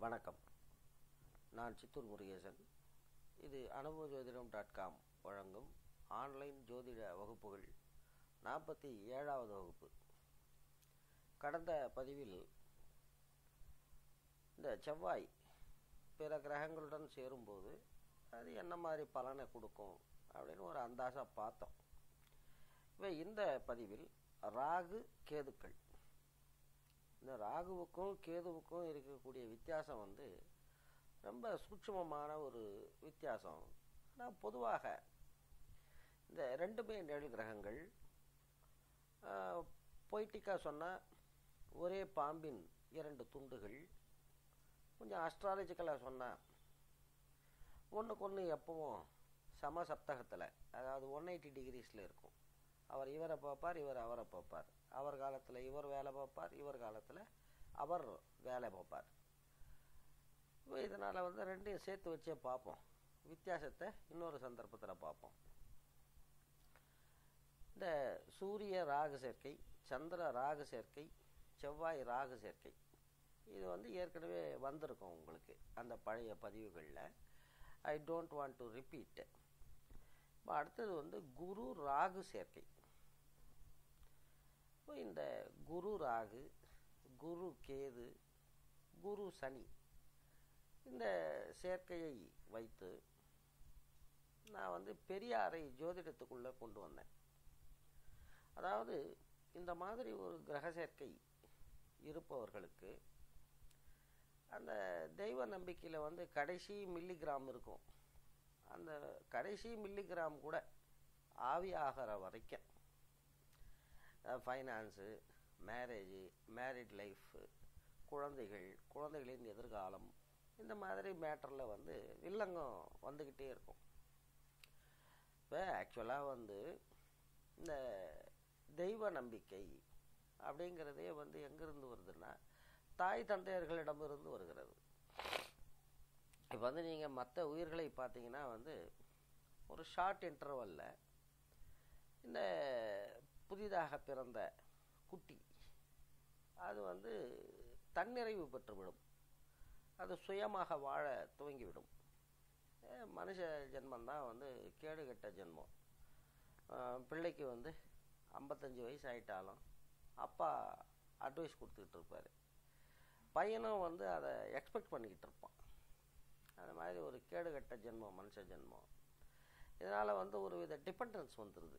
வணக்கம். நான் சித்தூர் முருகேசன். இது அனுபவஜோதிடம்.com வழங்கும் ஆன்லைன் ஜோதிட வகுப்புகள் 47வது வகுப்பு. கடந்த பதிவில் இந்த செவ்வாய் பிற கிரகங்களுடன் சேரும்போது அது என்ன மாதிரி பலனை கொடுக்கும் அப்படின்னு ஒரு அந்தாசா பார்த்தோம். இப்போ இந்த பதிவில் ராகு கேதுக்கள், இந்த ராகுவுக்கும் கேதுவுக்கும் இருக்கக்கூடிய வித்தியாசம் ரொம்ப சூட்சமமான ஒரு வித்தியாசம். ஆனால் பொதுவாக இந்த ரெண்டுமே நிழல் கிரகங்கள். பொய்டிக்காக சொன்னால் ஒரே பாம்பின் 2 துண்டுகள். கொஞ்சம் அஸ்ட்ராலஜிக்கலாக சொன்னால் ஒன்றுக்கு எப்பவும் சமசப்தகத்தில், அதாவது 180 டிகிரிஸில் இருக்கும். அவர் இவரை பார்ப்பார், இவர் அவரை பார்ப்பார். அவர் காலத்தில் இவர் வேலை பார்ப்பார், இவர் காலத்தில் அவர் வேலை பார்ப்பார். இப்போ இதனால் ரெண்டையும் சேர்த்து வச்சே பார்ப்போம். வித்தியாசத்தை இன்னொரு சந்தர்ப்பத்தில் பார்ப்போம். இந்த சூரிய ராகு சேர்க்கை, சந்திர ராகு சேர்க்கை, செவ்வாய் ராகு சேர்க்கை, இது ஏற்கனவே வந்திருக்கும் உங்களுக்கு அந்த பழைய பதிவுகளில். I don't want to repeat. இப்போ அடுத்தது குரு ராகு சேர்க்கை. இப்போ இந்த குரு ராகு, குரு கேது, குரு சனி, இந்த சேர்க்கையை வைத்து நான் பெரியாரை ஜோதிடத்துக்குள்ளே கொண்டு வந்தேன். அதாவது இந்த மாதிரி ஒரு கிரக சேர்க்கை இருப்பவர்களுக்கு அந்த தெய்வ நம்பிக்கையில் கடைசி மில்லிகிராம் இருக்கும். அந்த கடைசி மில்லிகிராம் கூட ஆவி ஆகிற வரைக்கும் ஃபைனான்ஸு, மேரேஜு, மேரிட் லைஃபு, குழந்தைகளின் எதிர்காலம், இந்த மாதிரி மேட்டரில் வில்லங்கம் வந்துக்கிட்டே இருக்கும். இப்போ ஆக்சுவலாக இந்த தெய்வ நம்பிக்கை அப்படிங்கிறதே எங்கேருந்து வருதுன்னா தாய் தந்தையர்களிடமிருந்து வருகிறது. இப்போ நீங்கள் மற்ற உயிர்களை பார்த்தீங்கன்னா ஒரு ஷார்ட் இன்டர்வலில் இந்த புதிதாக பிறந்த குட்டி அது தன்னிறைவு பெற்றுவிடும். அது சுயமாக வாழ துவங்கிவிடும். மனுஷ ஜென்மந்தான் கேடுகட்ட ஜென்மம். பிள்ளைக்கு 55 வயசு ஆகிட்டாலும் அப்பா அட்வைஸ் கொடுத்துக்கிட்டு இருப்பார். பையனும் அதை எக்ஸ்பெக்ட் பண்ணிக்கிட்டு இருப்பான். அது மாதிரி ஒரு கேடுகட்ட ஜென்மம் மனுஷ ஜென்மம். இதனால் ஒரு வித டிபெண்டன்ஸ் வந்துடுது.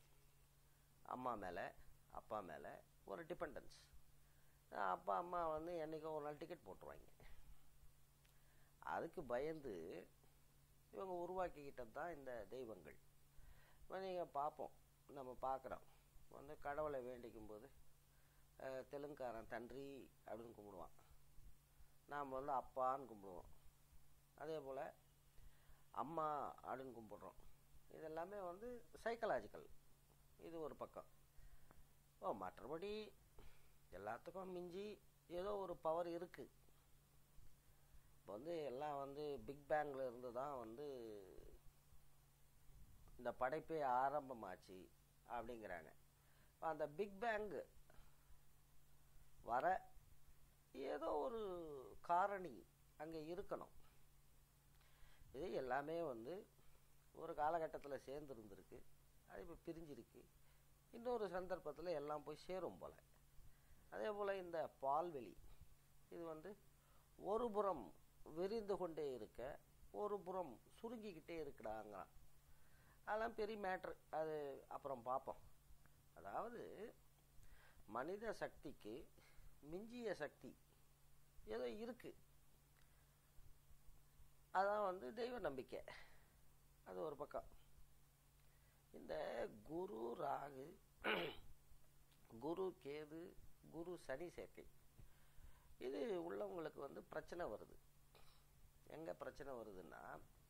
அம்மா மேலே, அப்பா மேலே ஒரு டிபெண்டன்ஸ். அப்பா அம்மா என்றைக்கோ ஒரு நாள் டிக்கெட் போட்டுருவாங்க. அதுக்கு பயந்து இவங்க உருவாக்கிக்கிட்டது தான் இந்த தெய்வங்கள். இப்போ நீங்கள் பார்ப்போம், நம்ம பார்க்குறோம் கடவுளை வேண்டிக்கும் போது தெலுங்குக்காரன் தன்றி அப்படின்னு கும்பிடுவான். நாம் அப்பான்னு கும்பிடுவோம். அதே போல் அம்மா அப்படின்னு கும்பிட்றோம். இதெல்லாமே சைக்கலாஜிக்கல். இது ஒரு பக்கம். மற்றபடி எல்லாத்துக்கும் மிஞ்சி ஏதோ ஒரு பவர் இருக்குது. இப்போ எல்லாம் பிக் பேங்கில் இருந்து தான் இந்த படைப்பே ஆரம்பமாச்சு அப்படிங்கிறாங்க. அந்த பிக் பேங் வர ஏதோ ஒரு காரணி அங்கே இருக்கணும். இது எல்லாமே ஒரு காலகட்டத்தில் சேர்ந்துருந்துருக்கு. அது இப்போ பிரிஞ்சிருக்கு. இன்னொரு சந்தர்ப்பத்தில் எல்லாம் போய் சேரும் போல். அதே போல் இந்த பால்வெளி இது ஒரு புறம் விரிந்து கொண்டே இருக்க, ஒரு புறம் சுருங்கிக்கிட்டே இருக்கிறாங்க. அதெல்லாம் பெரிய மேட்ரு. அது அப்புறம் பார்ப்போம். அதாவது மனித சக்திக்கு மிஞ்சிய சக்தி ஏதோ இருக்குது. அதான் தெய்வ நம்பிக்கை. அது ஒரு பக்கம். இந்த குரு ராகு, குரு கேது, குரு சனி சேர்க்கை இது உள்ளவங்களுக்கு பிரச்சனை வருது. எங்கே பிரச்சனை வருதுன்னா,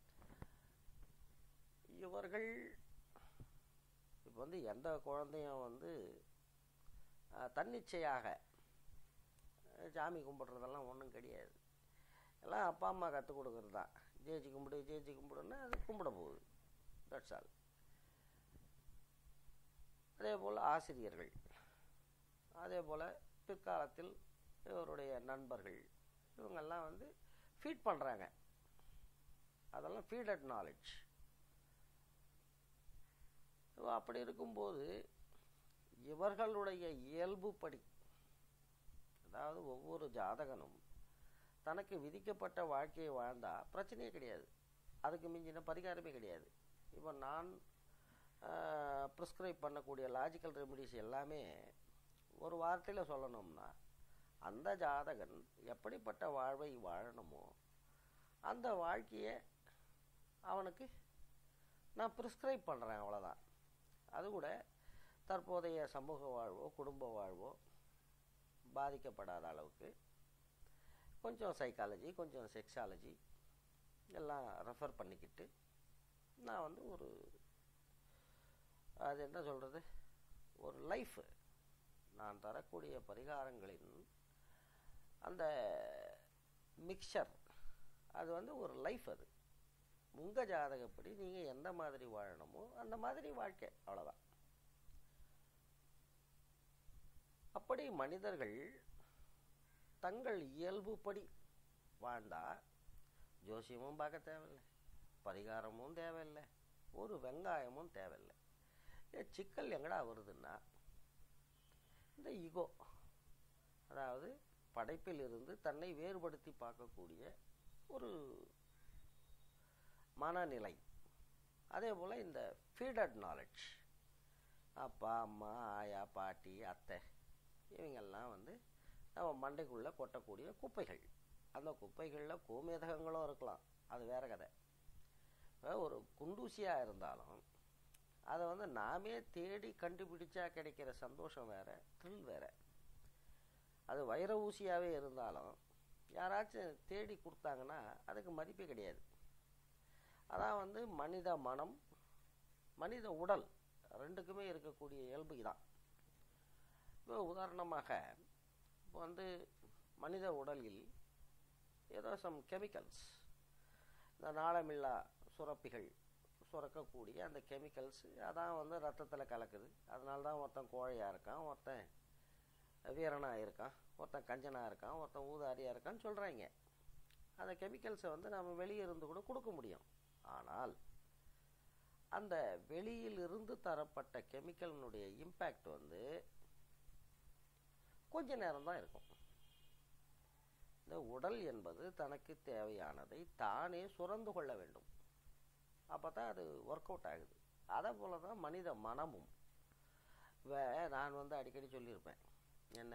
இவர்கள் இப்போ எந்த குழந்தையும் தன்னிச்சையாக சாமி கும்பிட்றதெல்லாம் ஒன்றும் கிடையாது. எல்லாம் அப்பா அம்மா கற்றுக் கொடுக்குறது தான். ஜெயிச்சு கும்பிடு, ஜெயிச்சு கும்பிடுன்னா அது கும்பிட போகுது. That's all. அதே போல் ஆசிரியர்கள், அதே போல் பிற்காலத்தில் இவருடைய நண்பர்கள், இவங்கெல்லாம் வந்து ஃபீட் பண்ணுறாங்க. அதெல்லாம் ஃபீடட் நாலேஜ். அப்படி இருக்கும்போது இவர்களுடைய இயல்புப்படி, அதாவது ஒவ்வொரு ஜாதகனும் தனக்கு விதிக்கப்பட்ட வாழ்க்கையை வாழ்ந்தால் பிரச்சனையே கிடையாது, அதுக்கு மிஞ்சின பரிகாரமே கிடையாது. இப்போ நான் ப்ரிஸ்கிரைப் பண்ணக்கூடிய லாஜிக்கல் ரெமிடிஸ் எல்லாமே ஒரு வார்த்தையில் சொல்லணும்னா, அந்த ஜாதகன் எப்படிப்பட்ட வாழ்வை வாழணுமோ அந்த வாழ்க்கையை அவனுக்கு நான் ப்ரிஸ்கிரைப் பண்ணுறேன், அவ்வளோதான். அது கூட தற்போதைய சமூக வாழ்வோ குடும்ப வாழ்வோ பாதிக்கப்படாத அளவுக்கு கொஞ்சம் சைக்காலஜி, கொஞ்சம் செக்ஸாலஜி எல்லாம் ரெஃபர் பண்ணிக்கிட்டு நான் வந்து ஒரு, அது என்ன சொல்கிறது, ஒரு லைஃப், நான் தரக்கூடிய பரிகாரங்களின் அந்த மிக்சர், அது வந்து ஒரு லைஃப். அது உங்கள் ஜாதகப்படி நீங்கள் எந்த மாதிரி வாழணுமோ அந்த மாதிரி வாழ்க்கை, அவ்வளோதான். அப்படி மனிதர்கள் தங்கள் இயல்புப்படி வாழ்ந்தால் ஜோசியமும் பார்க்க தேவையில்லை, பரிகாரமும் தேவையில்லை, ஒரு வெங்காயமும் தேவையில்லை. சிக்கல் எங்கடா வருதுன்னா, இந்த ஈகோ, அதாவது படைப்பிலிருந்து தன்னை வேறுபடுத்தி பார்க்கக்கூடிய ஒரு மனநிலை. அதே போல் இந்த ஃபீடட் நாலேஜ், அப்பா அம்மா ஆயா பாட்டி அத்தை இவங்கெல்லாம் வந்து நம்ம மண்டைக்குள்ளே கொட்டக்கூடிய குப்பைகள். அந்த குப்பைகளில் கோமேதகங்களும் இருக்கலாம், அது வேறு கதை. இப்போ ஒரு குண்டூசியாக இருந்தாலும் அதை வந்து நாமே தேடி கண்டுபிடிச்சா கிடைக்கிற சந்தோஷம் வேறு, த்ரில் வேறு. அது வைர ஊசியாகவே இருந்தாலும் யாராச்சும் தேடி கொடுத்தாங்கன்னா அதுக்கு மதிப்பே கிடையாது. அதான் வந்து மனித மனம், மனித உடல் ரெண்டுக்குமே இருக்கக்கூடிய இயல்பு தான். இப்போ உதாரணமாக இப்போ வந்து மனித உடலில் ஏதோ சம் கெமிக்கல்ஸ், இந்த நாளமில்லா சுரப்பிகள் சுரக்கக்கூடிய அந்த கெமிக்கல்ஸ், அதான் வந்து ரத்தத்தில் கலக்குது. அதனால தான் ஒருத்தன் கோழையாக இருக்கான், ஒருத்தன் வீரனாக இருக்கான், ஒருத்தன் கஞ்சனாக இருக்கான், ஒருத்தன் ஊதாரியாக இருக்கான்னு சொல்கிறாங்க. அந்த கெமிக்கல்ஸை வந்து நம்ம வெளியே இருந்து கூட கொடுக்க முடியும். ஆனால் அந்த வெளியிலிருந்து தரப்பட்ட கெமிக்கலினுடைய இம்பேக்ட் வந்து கொஞ்ச நேரம் தான் இருக்கும். இந்த உடல் என்பது தனக்கு தேவையானதை தானே சுரந்து கொள்ள வேண்டும், அப்போ தான் அது ஒர்க் அவுட் ஆகுது. அதே போல தான் மனித மனமும். நான் வந்து அடிக்கடி சொல்லியிருப்பேன், என்ன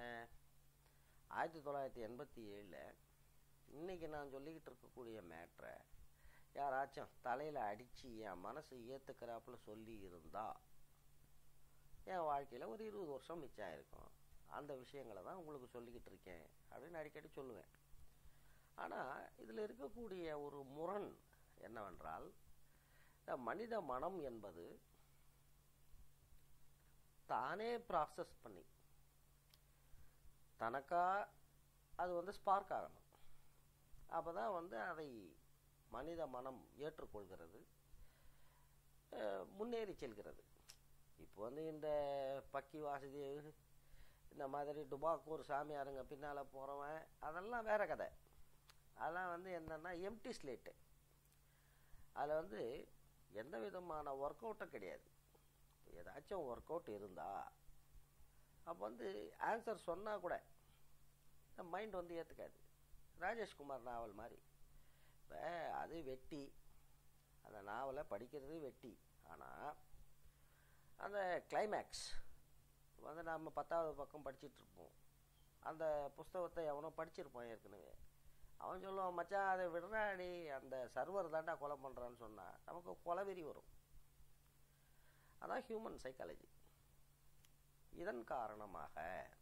1987 இன்றைக்கி நான் சொல்லிக்கிட்டு இருக்கக்கூடிய மேட்ரை யாராச்சும் தலையில் அடித்து என் மனசு ஏற்றுக்கிறாப்புல சொல்லி இருந்தா என் வாழ்க்கையில் ஒரு 20 வருஷம் மிச்சம் ஆகிருக்கும். அந்த விஷயங்களை தான் உங்களுக்கு சொல்லிக்கிட்டு இருக்கேன் அப்படின்னு அடிக்கடி சொல்லுவேன். ஆனால் இதில் இருக்கக்கூடிய ஒரு முரண் என்னவென்றால், மனித மனம் என்பது தானே ப்ராசஸ் பண்ணி தனக்கா அது வந்து ஸ்பார்க் ஆகணும். அப்போ தான் வந்து அதை மனித மனம் ஏற்றுக்கொள்கிறது, முன்னேறி செல்கிறது. இப்போ வந்து இந்த பக்கி வாசுதேவ் இந்த மாதிரி டுபாக்கூர் சாமியாருங்க பின்னால் போகிறவன் அதெல்லாம் வேறு கதை. அதெல்லாம் வந்து என்னென்னா எம்டி ஸ்லேட்டு. அதில் வந்து எந்த விதமான ஒர்க் அவுட்டும் கிடையாது. ஏதாச்சும் ஒர்க் அவுட் இருந்தால் அப்போ வந்து ஆன்சர் சொன்னால் கூட மைண்ட் வந்து ஏற்றுக்காது. ராஜேஷ்குமார் நாவல் மாதிரி. இப்போ அது வெட்டி, அந்த நாவலை படிக்கிறது வெட்டி. ஆனால் அந்த கிளைமேக்ஸ் வந்து நம்ம 10வது பக்கம் படிச்சிட்ருப்போம். அந்த புஸ்தகத்தை எவனோ படிச்சிருப்பான் ஏற்கனவே. அவன் சொல்லுவான், மச்சான் அதை விடுறாடி, அந்த சர்வர் தாண்டா கொலை பண்ணுறான்னு சொன்னால் நமக்கு கொலவெறி வரும். அதான் ஹியூமன் சைக்காலஜி. இதன் காரணமாக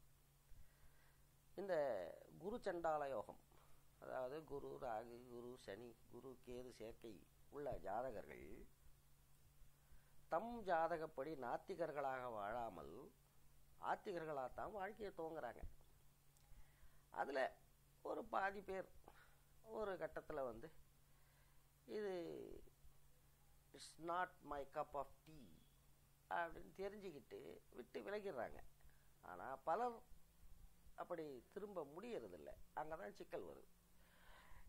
இந்த குரு சண்டால யோகம், அதாவது குரு ராகு, குரு சனி, குரு கேது சேர்க்கை உள்ள ஜாதகர்கள் தம் ஜாதகப்படி நாத்திகர்களாக வாழாமல் ஆத்திகர்களாகத்தான் வாழ்க்கையை துவங்குறாங்க. அதில் ஒரு பாதி பேர் ஒரு கட்டத்தில் வந்து இது it's not my cup of tea அப்படின்னு தெரிஞ்சுக்கிட்டு விட்டு விலகிடுறாங்க. ஆனால் பலர் அப்படி திரும்ப முடியறதில்லை. அங்கே தான் சிக்கல் வருது.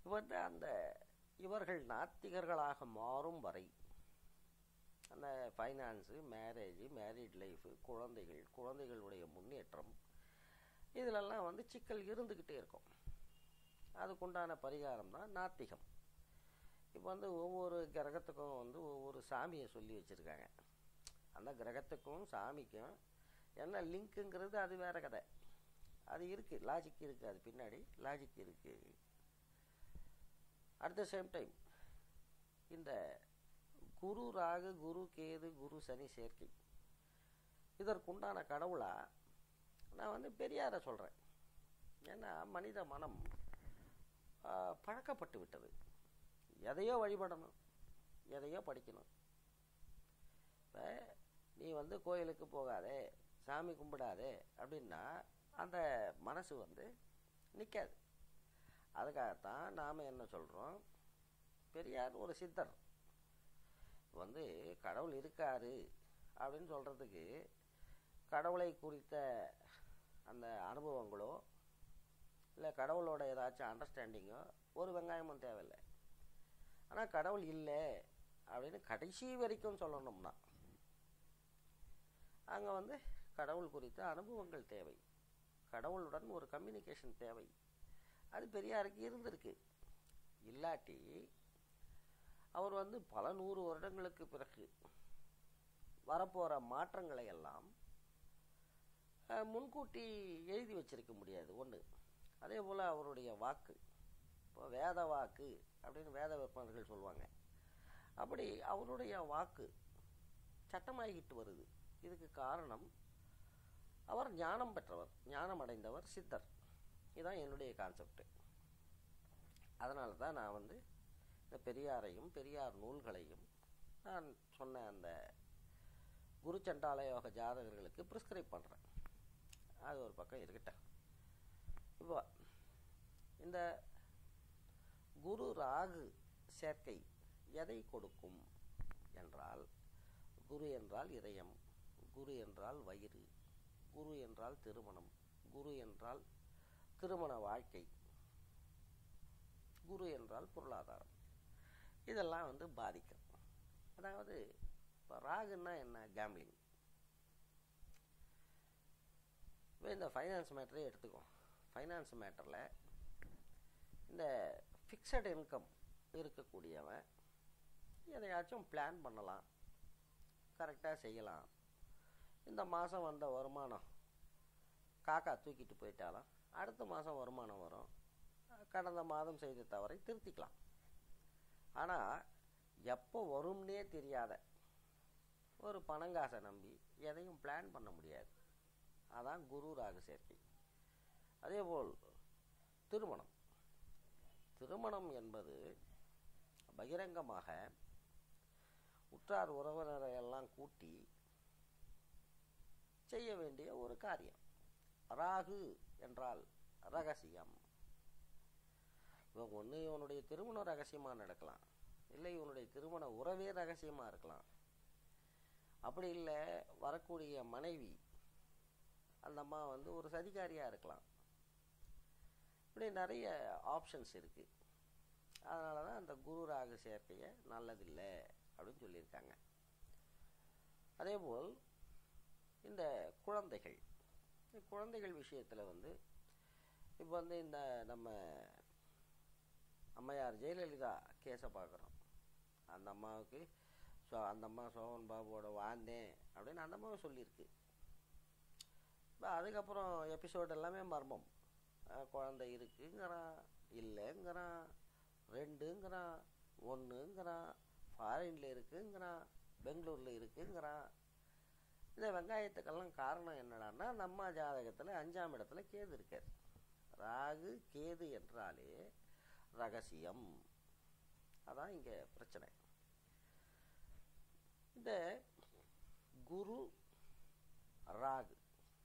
வந்து அந்த இவர்கள் நாத்திகர்களாக மாறும் வரை அந்த ஃபைனான்ஸு, மேரேஜு, மேரிட் லைஃபு, குழந்தைகளுடைய முன்னேற்றம் இதிலெல்லாம் வந்து சிக்கல் இருந்துக்கிட்டே இருக்கும். அதுக்குண்டான பரிகாரம் தான் நாத்திகம். இப்போ வந்து ஒவ்வொரு கிரகத்துக்கும் வந்து ஒவ்வொரு சாமியை சொல்லி வச்சுருக்காங்க. அந்த கிரகத்துக்கும் சாமிக்கும் என்ன லிங்க்குங்கிறது அது வேறு கதை. அது இருக்குது, லாஜிக் இருக்குது, அது பின்னாடி லாஜிக் இருக்குது. அட் த சேம் டைம் இந்த குரு ராகு, குரு கேது, குரு சனி சேர்க்கை இதற்குண்டான கடவுளாக நான் வந்து பெரியாரை சொல்கிறேன். ஏன்னா மனித மனம் பழக்கப்பட்டு விட்டது. எதையோ வழிபடணும், எதையோ படிக்கணும். இப்போ நீ வந்து கோயிலுக்கு போகாதே, சாமி கும்பிடாதே அப்படின்னா அந்த மனசு வந்து நிற்காது. அதுக்காகத்தான் நாம் என்ன சொல்கிறோம், பெரியார் ஒரு சித்தர் வந்து கடவுள் இருக்காரு அப்படின்னு சொல்கிறதுக்கு கடவுளை குறித்த அந்த அனுபவங்களோ இல்லை கடவுளோட ஏதாச்சும் அண்டர்ஸ்டாண்டிங்கோ ஒரு வெங்காயமும் தேவையில்லை. ஆனால் கடவுள் இல்லை அப்படின்னு கடைசி வரைக்கும் சொல்லணும்னா அங்கே வந்து கடவுள் குறித்த அனுபவங்கள் தேவை, கடவுளுடன் ஒரு கம்யூனிகேஷன் தேவை. அது பெரியாருக்கு இருந்திருக்கு. இல்லாட்டி அவர் வந்து பல 100 வருடங்களுக்கு பிறகு வரப்போகிற மாற்றங்களை எல்லாம் முன்கூட்டி எழுதி வச்சிருக்க முடியாது ஒன்று. அதே போல் அவருடைய வாக்கு, இப்போ வேத வாக்கு அப்படின்னு வேத விற்பனர்கள் சொல்லுவாங்க. அப்படி அவருடைய வாக்கு சட்டமாகிட்டு வருது. இதுக்கு காரணம் அவர் ஞானம் பெற்றவர், ஞானம் அடைந்தவர், சித்தர். இதுதான் என்னுடைய கான்செப்டு. அதனால தான் நான் வந்து இந்த பெரியாரையும் பெரியார் நூல்களையும் நான் சொன்ன அந்த குரு சண்டால யோக ஜாதகர்களுக்கு ப்ரிஸ்கிரைப் பண்ணுறேன். அது ஒரு பக்கம் இருக்கட்டும். இப்போ இந்த குரு ராகு சேர்க்கை எதை கொடுக்கும் என்றால், குரு என்றால் இதயம், குரு என்றால் வயிறு, குரு என்றால் திருமணம், குரு என்றால் திருமண வாழ்க்கை, குரு என்றால் பொருளாதாரம். இதெல்லாம் வந்து பாதிக்கும். அதாவது இப்போ ராகுன்னா என்ன, கேம்பிளிங். இப்போ இந்த ஃபைனான்ஸ் மேட்டரே எடுத்துக்கோம். ஃபைனான்ஸ் மேட்டரில் இந்த ஃபிக்ஸட் இன்கம் இருக்கக்கூடியவன் எதையாச்சும் பிளான் பண்ணலாம், கரெக்டாக செய்யலாம். இந்த மாதம் வந்த வருமானம் காக்கா தூக்கிட்டு போயிட்டாலும் அடுத்த மாதம் வருமானம் வரும். கடந்த மாதம் செய்த தவறை திருத்திக்கலாம். ஆனால் எப்போ வரும்னே தெரியாத ஒரு பணங்காசை நம்பி எதையும் பிளான் பண்ண முடியாது. அதான் குரு ராகு சேர்க்கை. அதேபோல் திருமணம். திருமணம் என்பது பகிரங்கமாக உற்றார் உறவினரை எல்லாம் கூட்டி செய்ய வேண்டிய ஒரு காரியம். ராகு என்றால் ரகசியம். இவன் ஒன்று இவனுடைய திருமணம் ரகசியமாக நடக்கலாம், இல்லை இவனுடைய திருமண உறவே ரகசியமாக இருக்கலாம். அப்படி இல்லை வரக்கூடிய மனைவி அந்த அம்மா வந்து ஒரு சதிகாரியாக இருக்கலாம். இப்படி நிறைய ஆப்ஷன்ஸ் இருக்குது. அதனால தான் அந்த குரு ராகு சேர்க்கையை நல்லதில்லை அப்படின்னு சொல்லியிருக்காங்க. அதேபோல் இந்த குழந்தைகள் விஷயத்தில் வந்து இப்போ வந்து இந்த நம்ம அம்மையார் ஜெயலலிதா கேஸை பார்க்குறோம். அந்த அம்மாவுக்கு அந்த அம்மா சோபன் பாபுவோட வாழ்ந்தேன் அப்படின்னு அந்த அம்மாவை சொல்லியிருக்கு. இப்போ அதுக்கப்புறம் எபிசோடு எல்லாமே மர்மம். குழந்தை இருக்குங்கிறான், இல்லைங்கிறான், 2ங்கிறான், 1ங்கிறான், ஃபாரின்ல இருக்குங்கிறான், பெங்களூரில் இருக்குங்கிறான். இந்த வெங்காயத்துக்கெல்லாம் காரணம் என்னடான்னா, நம்ம ஜாதகத்தில் 5ஆம் இடத்துல கேது இருக்கார். ராகு கேது என்றாலே ரகசியம். அதான் இங்கே பிரச்சனை. இந்த குரு ராகு,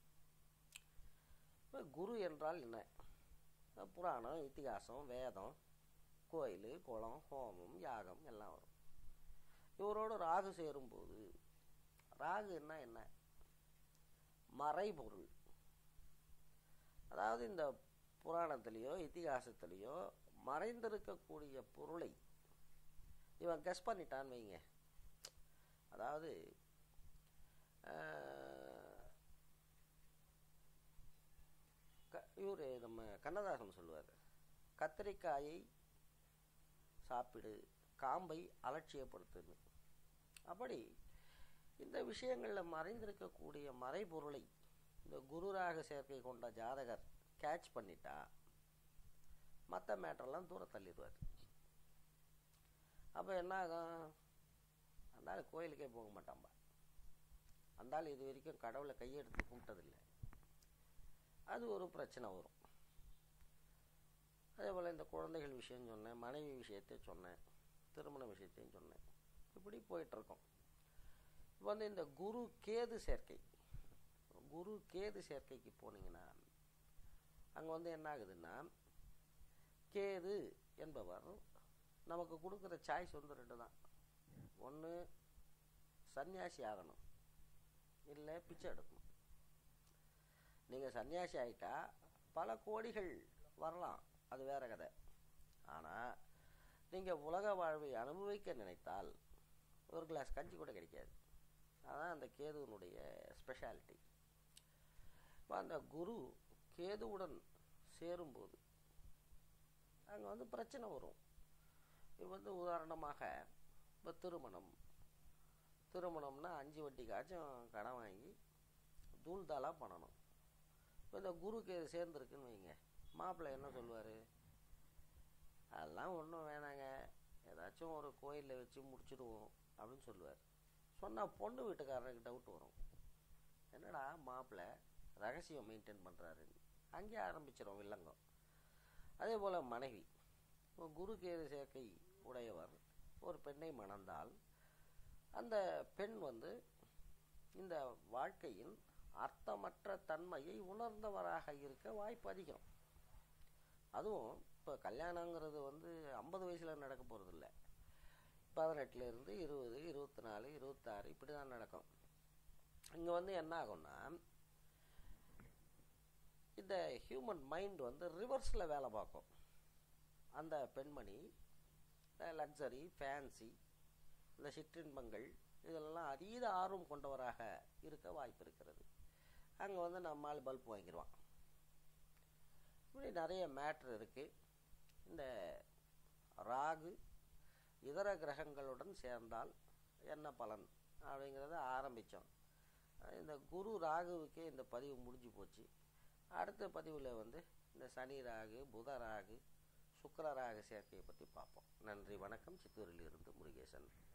இப்போ குரு என்றால் என்ன? புராணம், இதிகாசம், வேதம், கோயில், குளம், ஹோமம், யாகம் எல்லாம் வரும். இவரோடு ராகு சேரும்போது ராகு என்ன? மறைபொருள். அதாவது இந்த புராணத்திலேயோ இதிகாசத்திலேயோ மறைந்திருக்கக்கூடிய பொருளை இவன் கெஸ் பண்ணிட்டான்னு வைங்க. அதாவது இவர் நம்ம கண்ணதாசன் சொல்லுவார், கத்திரிக்காயை சாப்பிடு, காம்பை அலட்சியப்படுத்துன்னு. அப்படி இந்த விஷயங்களில் மறைந்திருக்கக்கூடிய மறைபொருளை இந்த குருராக சேர்க்கை கொண்ட ஜாதகர் கேட்ச் பண்ணிட்டா மற்ற மேட்டரெல்லாம் தூரம் தள்ளிடுவார். அப்போ என்ன ஆகும்? அந்தாள் கோயிலுக்கே போக மாட்டான்பா. அந்தாள் இது வரைக்கும் கடவுளை கையெடுத்து கும்பிட்டதில்லை. அது ஒரு பிரச்சனை வரும். அதே போல் இந்த குழந்தைகள் விஷயம் சொன்னேன், மனைவி விஷயத்தையும் சொன்னேன், திருமண விஷயத்தையும் சொன்னேன். இப்படி போயிட்டுருக்கோம். இப்போ இந்த குரு கேது சேர்க்கை, குரு கேது சேர்க்கைக்கு போனீங்கன்னா அங்கே என்ன ஆகுதுன்னா, கேது என்பவர் நமக்கு கொடுக்குற சாய்ஸ் 2 தான். ஒன்று சன்னியாசி ஆகணும், இல்லை பிச்சை எடுக்கணும். நீங்கள் சன்னியாசி ஆகிட்டா பல கோடிகள் வரலாம், அது வேற கதை. ஆனால் நீங்கள் உலக வாழ்வை அனுபவிக்க நினைத்தால் ஒரு கிளாஸ் கஞ்சி கூட கிடைக்காது. அதான் அந்த கேதுவனுடைய ஸ்பெஷாலிட்டி. இப்போ அந்த குரு கேதுவுடன் சேரும்போது அங்கே பிரச்சனை வரும். இப்போ உதாரணமாக இப்போ திருமணம்னா 5 வட்டிக்காச்சும் கடன் வாங்கி தூள்தாலாக பண்ணணும். இப்போ இந்த குருக்கு சேர்ந்துருக்குன்னு வைங்க, மாப்பிள்ளை என்ன சொல்லுவார்? அதெல்லாம் ஒன்றும் வேணாங்க, ஏதாச்சும் ஒரு கோயிலில் வச்சு முடிச்சுடுவோம் அப்படின்னு சொல்லுவார். சொன்னால் பொண்ணு வீட்டுக்காரருக்கு டவுட் வரும், என்னடா மாப்பிள்ளை ரகசியம் மெயின்டைன் பண்ணுறாருன்னு. அங்கேயே ஆரம்பிச்சிடும் வில்லங்கம். அதே போல் மனைவி, குரு கேது சேர்க்கை உடையவர் ஒரு பெண்ணை மணந்தால் அந்த பெண் இந்த வாழ்க்கையின் அர்த்தமற்ற தன்மையை உணர்ந்தவராக இருக்க வாய்ப்பு அதிகம். அதுவும் இப்போ கல்யாணங்கிறது 50 வயசில் நடக்க போகிறது இல்லை, 18லேருந்து 20, 24, 26 இப்படி தான் நடக்கும். இங்கே என்ன ஆகும்னா, இந்த ஹியூமன் மைண்ட் ரிவர்ஸில் வேலை பார்க்கும். அந்த பெண்மணி லக்ஸரி, ஃபேன்சி, இந்த சிற்றின்பங்கள் இதெல்லாம் அதீத ஆர்வம் கொண்டவராக இருக்க வாய்ப்பு இருக்கிறது. அங்கே நம்மால் பல்ப் வாங்கிடுவான். இப்படி நிறைய மேட்ரு இருக்குது. இந்த ராகு இதர கிரகங்களுடன் சேர்ந்தால் என்ன பலன் அப்படிங்கிறத ஆரம்பித்தோம். இந்த குரு ராகுவுக்கே இந்த பதிவு முடிஞ்சு போச்சு. அடுத்த பதிவில் இந்த சனி ராகு, புத ராகு, சுக்கிர ராகு சேர்க்கையை பற்றி பார்ப்போம். நன்றி, வணக்கம். சித்தூரிலிருந்து முருகேசன்.